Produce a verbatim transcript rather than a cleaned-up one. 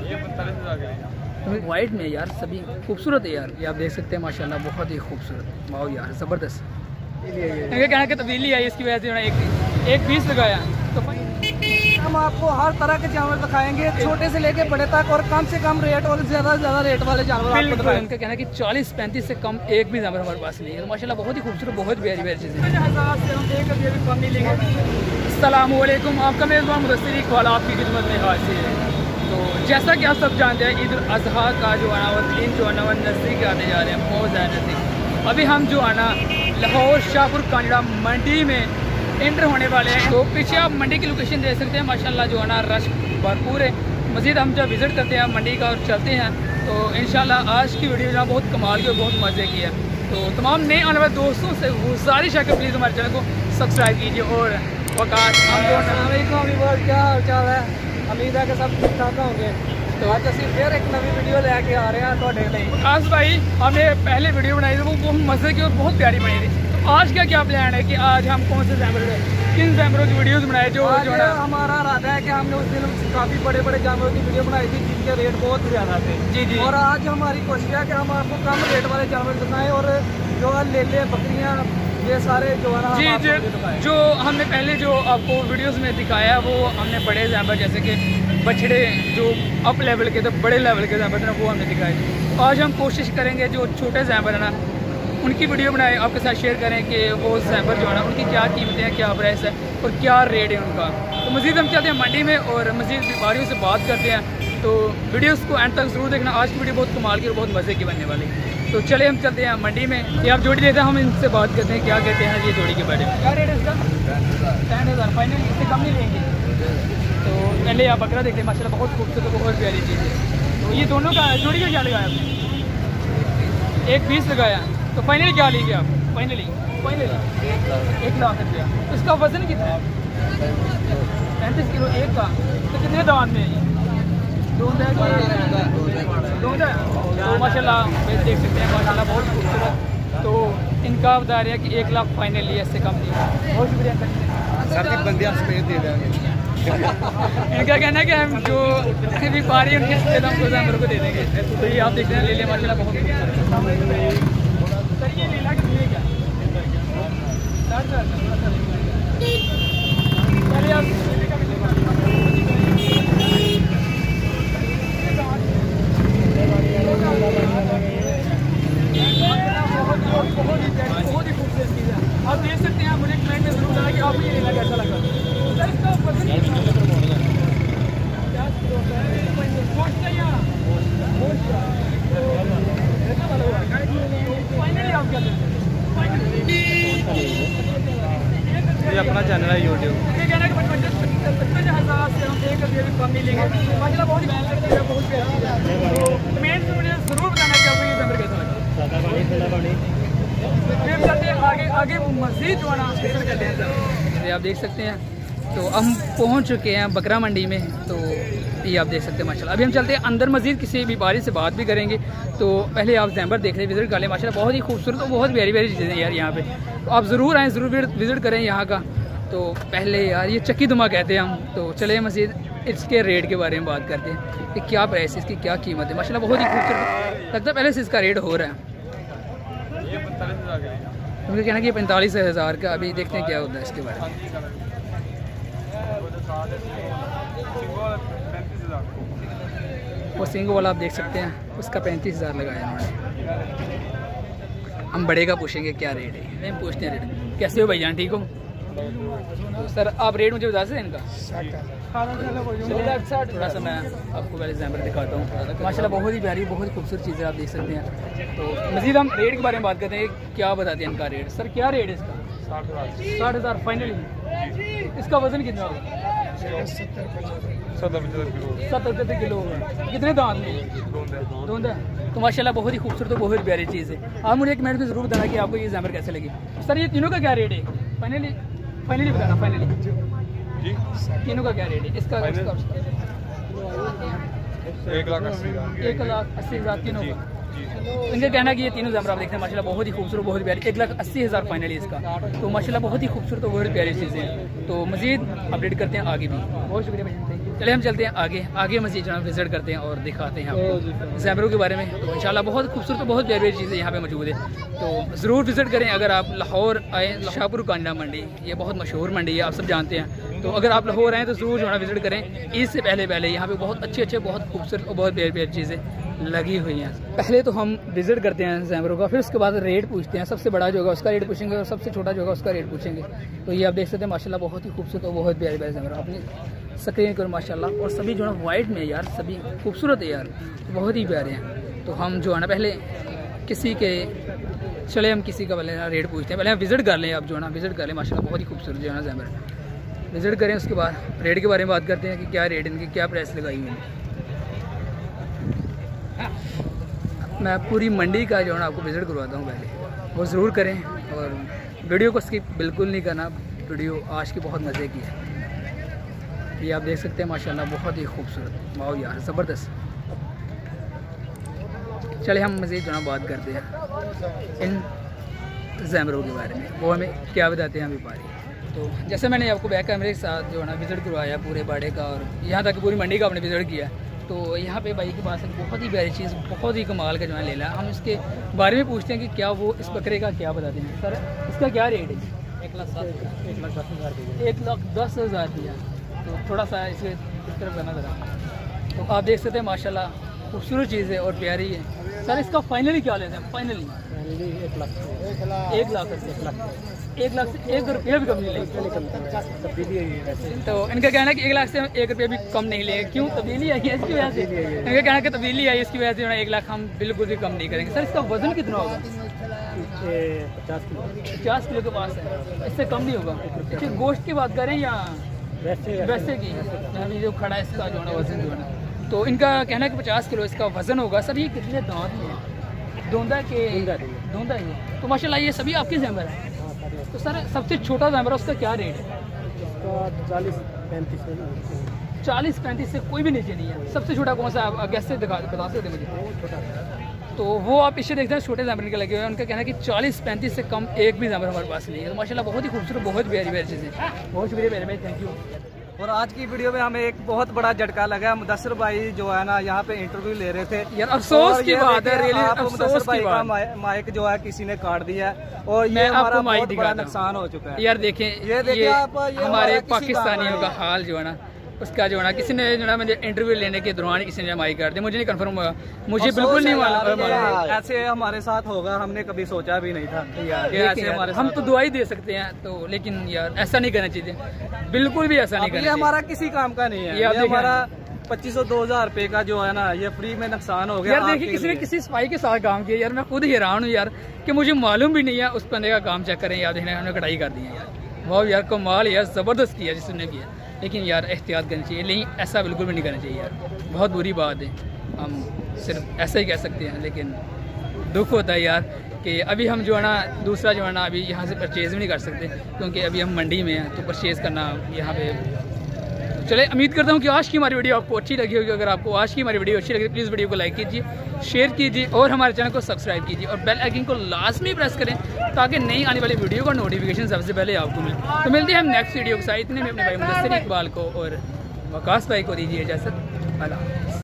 White में यार सभी खूबसूरत है यार, ये आप देख सकते हैं माशाल्लाह बहुत ही खूबसूरत। वाह यार ज़बरदस्त। इनका कहना कि तब्दीली आई इसकी वजह से एक एक पीस लगाया। तो हम आपको हर तरह के जानवर दिखाएंगे, छोटे से लेके बड़े तक, और कम से कम रेट और ज़्यादा से ज़्यादा रेट वाले जानवर आपको दिखाएंगे। उनका कहना है कि चालीस पैंतीस से कम एक भी जानवर हमारे पास नहीं है। तो माशाल्लाह बहुत ही खूबसूरत, बहुत प्यारी प्यारी चीज़ें। अस्सलाम वालेकुम, आपका मेज़बान मुदस्सिर इकबाल आपकी खिदमत में हाजिर है। तो जैसा कि आप सब जानते हैं, ईद उल अज़हा का जो है ना वो दिन जो है ना वो नज़दीक आते जा रहे हैं, बहुत ज़्यादा नज़दीक। अभी हम जो है ना लाहौर शाहपुर कांजड़ा मंडी में एंटर होने वाले हैं। तो पीछे आप मंडी की लोकेशन देख सकते हैं, माशाल्लाह जो है ना रश भरपूर है। मज़ीद हम जब विज़िट करते हैं मंडी का और चलते हैं, तो इंशाल्लाह आज की वीडियो जो बहुत कमाल की और बहुत मज़े की है। तो तमाम नए आने वाले दोस्तों से गुजारिश है कि प्लीज़ हमारे चैनल को सब्सक्राइब कीजिए। और वकास हम क्या हाल चाल है, उम्मीद है कि सब ठीक ठाक होंगे। तो आज असं फिर एक नवी वीडियो लेके आ रहे हैं थोड़े लिए। वकास भाई हमने पहले वीडियो बनाई थी, वो बहुत मज़े की और बहुत प्यारी बनी थी। तो आज क्या क्या प्लान है कि आज हम कौन से जानवर किन जानवरों की वीडियोस बनाए? जो जो है हमारा इरादा है कि हमने उस दिन काफ़ी बड़े बड़े जानवरों की वीडियो बनाई थी जिनके रेट बहुत ज़्यादा थे। जी जी। और आज हमारी कोशिश है कि हम आपको कम रेट वाले जानवर दिखाएं, और जो है लेले बकरियाँ ये सारे जो है ना जी जी जो हमने पहले जो आपको वीडियोस में दिखाया वो हमने बड़े जानवर जैसे कि बछड़े जो अप लेवल के थे, बड़े लेवल के जानवर थे वो हमने दिखाए। आज हम कोशिश करेंगे जो छोटे जानवर है ना उनकी वीडियो बनाए, आपके साथ शेयर करें कि वो जानवर जो है ना उनकी क्या कीमतें हैं, क्या प्राइस है और क्या रेट है उनका। तो मज़ीद हम चलते हैं मंडी में और मज़ीद व्यापारियों से बात करते हैं। तो वीडियोस को एंड तक ज़रूर देखना, आज की वीडियो बहुत कमाल की और बहुत मज़े की बनने वाली है। तो चले हम चलते हैं मंडी में, ये आप जोड़ी देते हैं, हम इनसे बात करते हैं क्या कहते हैं ये जोड़ी के बारे में। क्या रेट है इसका? टेन हज़ार फाइनल, इससे कम नहीं लेंगे। तो पहले आप बकरा देखते हैं, माशाल्लाह बहुत खूबसूरत, बहुत प्यारी चीज़ है। तो ये दोनों का जोड़ी का क्या लगाया आपने? एक पीस लगाया। तो फाइनली क्या लीजिए आप? फाइनली फाइनली एक लाख रुपया। इसका वजन कितना है? पैंतीस किलो एक का। तो कितने दाम में है ये? दो दो तो माशाल्लाह देख सकते हैं, माशाल्लाह बहुत खूबसूरत। तो इनका बता रहे हैं कि एक लाख फाइनली है, इससे कम नहीं। बहुत शुक्रिया सर, बंदे दे देंगे। इनका कहना है कि हम जो व्यापारी उनके हमको जानवरों को दे देंगे। तो ये आप देख रहे हैं ले लिया, माशाल्लाह बहुत खूबसूरत। सर ये लीला के लिए क्या पहले आप बहुत ही बहुत ही खूबसूरत चीज़ है। आप देख सकते हैं, मुझे कमेंट में जरूर बताना कि आपको ये लीला कैसा लगा। सर इसका वजन फाइनली आप क्या देते हैं? अपना चैनल है यूट्यूब। ये कहना है कि पचपन हज़ार से हम एक रुपये भी कम नहीं लेंगे। माशाल्लाह बहुत ही बहुत प्यारी चीज़ है। तो कमेंट में मुझे ज़रूर बताना कि आपको ये जानवर कैसा लगा। फिर चलते हैं आगे आगे मज़ीद जो है ना करते हैं। आप देख सकते हैं, तो हम पहुंच चुके हैं बकरा मंडी में। तो ये आप देख सकते हैं माशाल्लाह। अभी हम चलते हैं अंदर, मज़ीद किसी व्यापारी से बात भी करेंगे। तो पहले आप जानवर देख लें, विज़िट कर लें। माशाल्लाह बहुत ही खूबसूरत और बहुत प्यारी प्यारी चीज़ें यार यहाँ पे। तो आप ज़रूर आएँ, ज़रूर विज़िट करें यहाँ का। तो पहले यार ये चक्की दुमा कहते हैं हम। तो चले मज़ीद इसके रेट के बारे में बात करते हैं कि क्या प्राइस है, इसकी क्या कीमत है। माशाल्लाह बहुत ही खूबसूरत लगता है। पहले से इसका रेट हो रहा है, उनका कहना है कि पैंतालीस हज़ार का। अभी देखते हैं क्या होता है इसके बारे में। वो सिंगो वाला आप देख सकते हैं, उसका पैंतीस हज़ार लगाया उन्होंने। हम बड़े का पूछेंगे क्या रेट है, नहीं पूछते हैं रेट। कैसे हो भाईजान, ठीक हो? तो सर आप रेट मुझे बता सकते हैं इनका? थोड़ा सा मैं आपको पहले जानवर दिखाता हूँ। माशाल्लाह बहुत ही प्यारी, बहुत खूबसूरत चीज़ें आप देख सकते हैं। तो मज़ीद हम रेट के बारे में बात करते हैं, क्या बताते हैं इनका रेट। सर क्या रेट है इसका? साठ हज़ार फाइनली। इसका वजन कितना होगा? सत्तर पचहत्तर किलो होगा। कितने दांत में? दो दांत। तो माशाल्लाह बहुत ही खूबसूरत और बहुत प्यारी चीज़ है। आप मुझे एक मिनट में ज़रूर बताना कि आपको ये जानवर कैसे लगे। सर ये तीनों का क्या रेट है? फाइनली फाइनली बताना फाइनली जी, तीनों का क्या रेट है? इसका एक लाख अस्सी एक लाख अस्सी हज़ार तीनों का। इनका कहना है कि ये तीनों जानवर आप देखते हैं माशाल्लाह बहुत ही खूबसूरत, बहुत प्यारी। एक लाख अस्सी हज़ार फाइनली इसका। तो माशाल्लाह बहुत ही खूबसूरत और बहुत प्यारी चीज़ें हैं। तो मज़ीद अपडेट करते हैं आगे भी। बहुत शुक्रिया भाई, थैंक यू। चले हम चलते हैं आगे आगे मस्जिद जो है विजिट करते हैं और दिखाते हैं आपको ज़ैमरों के बारे में। तो इंशाल्लाह बहुत खूबसूरत बहुत प्यारी प्यारी चीज़ें यहाँ पे मौजूद है, तो ज़रूर विज़िट करें। अगर आप लाहौर आए, शाहपुर कांडा मंडी ये बहुत मशहूर मंडी है, आप सब जानते हैं। तो अगर आप लाहौर आएँ तो ज़रूर जो है विज़िट करें। ईद से पहले पहले यहाँ पे बहुत अच्छे अच्छे बहुत खूबसूरत और बहुत प्यारी प्यारी चीज़ें लगी हुई हैं। पहले तो हम विज़िट करते हैं ज़ैमरों का, फिर उसके बाद रेट पूछते हैं। सबसे बड़ा जो होगा उसका रेट पूछेंगे और सबसे छोटा जो होगा उसका रेट पूछेंगे। तो ये आप देख सकते हैं माशाल्लाह बहुत ही खूबसूरत और बहुत प्यारे प्यारे ज़ैमरा अपनी स्क्रीन करो माशाल्लाह। और सभी जो है वाइट में यार, सभी खूबसूरत है यार, बहुत ही प्यारे हैं। तो हम जो है ना पहले किसी के चले हम किसी का पहले रेट पूछते हैं। पहले हम विज़िट कर लें, आप जो है ना विज़िट कर लें माशाल्लाह बहुत ही खूबसूरत जो है ना ज़ैमरा विज़िट करें। उसके बाद रेट के बारे में बात करते हैं कि क्या रेट इनकी, क्या प्राइस लगाई हुई है। मैं पूरी मंडी का जो है ना आपको विज़िट करवाता हूँ, पहले वो ज़रूर करें और वीडियो को स्किप बिल्कुल नहीं करना। वीडियो आज की बहुत मज़े की है, ये आप देख सकते हैं माशाल्लाह बहुत ही खूबसूरत, वाह यार ज़बरदस्त। चले हम मज़ीद जो है बात करते हैं इन ज़ैमरों के बारे में, वो हमें क्या बताते हैं व्यापारी। तो जैसे मैंने आपको बैक कैमरे के साथ जो है ना विज़िट करवाया पूरे बाड़े का और यहाँ तक पूरी मंडी का आपने विज़िट किया। तो यहाँ पे भाई के पास एक बहुत ही प्यारी चीज़, बहुत ही कमाल का जो है ले ला। हम इसके बारे में पूछते हैं कि क्या वो इस बकरे का क्या बताते हैं। सर इसका क्या रेट है? एक लाख सात एक लाख दस हज़ार एक लाख दस हज़ार दिया। तो थोड़ा सा इसे इस तरफ करना ज़रा। तो आप देख सकते हैं माशाल्लाह खूबसूरत चीज़ है और प्यारी है। सर इसका फाइनली क्या लेते हैं? फाइनली एक लाख एक लाख एक लाख एक लाख से एक रुपया भी कम नहीं लेंगे। तो इनका कहना है कि एक लाख से एक रुपया भी कम नहीं लेंगे। क्यों? तब्दीली आई है इसकी वजह से। इनका कहना है कि तब्दीली आई है इसकी वजह से एक लाख हम बिल्कुल भी कम नहीं करेंगे। सर इसका वजन कितना होगा? पचास किलो पचास किलो के पास है, इससे कम नहीं होगा। अच्छा गोश्त की बात करें या वैसे वैसे की अभी जो खड़ा है इसका जो है वजन जो है ना, तो इनका कहना है कि पचास किलो इसका वजन होगा। सर ये कितने दांत में है? धोंदा के धोंदा ही है। तो माशाल्लाह ये सभी आपके ज़ैमर है। तो सर सबसे छोटा ज़ैमरा उसका क्या रेट है? चालीस पैंतीस चालीस पैंतीस से कोई भी नीचे नहीं है। सबसे छोटा कौन सा आप कैसे दिखा बता सकते मुझे? तो वो आप इसे देखते हैं छोटे ज़ैमर के लगे हुए हैं। उनका कहना है कि चालीस पैंतीस से कम एक भी ज़ैमर हमारे पास नहीं है। तो माशाल्लाह बहुत ही खूबसूरत बहुत प्यारी प्यारी चीज़ें। बहुत शुक्रिया मेरे भाई, थैंक यू। और आज की वीडियो में हमें एक बहुत बड़ा झटका लगा। मुदस्सिर भाई जो है ना यहाँ पे इंटरव्यू ले रहे थे यार, अफसोस की बात है रियली मुदस्सिर भाई का माइक जो है किसी ने काट दिया और ये हमारा बहुत बड़ा नुकसान हो चुका है। यार देखें ये देखिए आप हमारे पाकिस्तानियों का हाल जो है ना उसका जो है ना किसी ने जो है मुझे इंटरव्यू लेने के दौरान किसी ने माइक कर दिया। मुझे नहीं कंफर्म हुआ, मुझे बिल्कुल नहीं मालूम ऐसे हमारे साथ होगा, हमने कभी सोचा भी नहीं था यार ऐसे हमारे। हम तो दुआ ही दे सकते हैं तो, लेकिन यार ऐसा नहीं करना चाहिए, बिल्कुल भी ऐसा नहीं करना चाहिए। हमारा किसी काम का नहीं है, ये हमारा पच्चीस सौ दो हजार रुपए का जो है ना ये फ्री में नुकसान हो गया। यार देखिए किसी ने किसी सिपाही के साथ काम किया यार, मैं खुद हैरान हूँ यार कि मुझे मालूम भी नहीं है उस बंदे का काम चेक करें यार, देखने हमने कटाई कर दी है यार। वाह यार कमाल यार ज़बरदस्त किया जिसने किया, लेकिन यार एहतियात करनी चाहिए। नहीं ऐसा बिल्कुल भी नहीं करना चाहिए यार, बहुत बुरी बात है। हम सिर्फ ऐसा ही कह सकते हैं, लेकिन दुख होता है यार कि अभी हम जो है ना दूसरा जो है ना अभी यहाँ से परचेज़ भी नहीं कर सकते क्योंकि अभी हम मंडी में हैं। तो परचेज़ करना यहाँ पे चले। उम्मीद करता हूँ कि आज की हमारी वीडियो आपको अच्छी लगी होगी। अगर आपको आज की हमारी वीडियो अच्छी लगी तो प्लीज़ वीडियो को लाइक कीजिए, शेयर कीजिए और हमारे चैनल को सब्सक्राइब कीजिए और बेल आइकन को लाजमी प्रेस करें ताकि नई आने वाली वीडियो का नोटिफिकेशन सबसे पहले आपको मिले। तो मिलते हैं हम नेक्स्ट वीडियो के साथ। इतने में अपने भाई मुदस्सिर इकबाल को और वकास भाई को दीजिए इजाज़त। अल्लाह।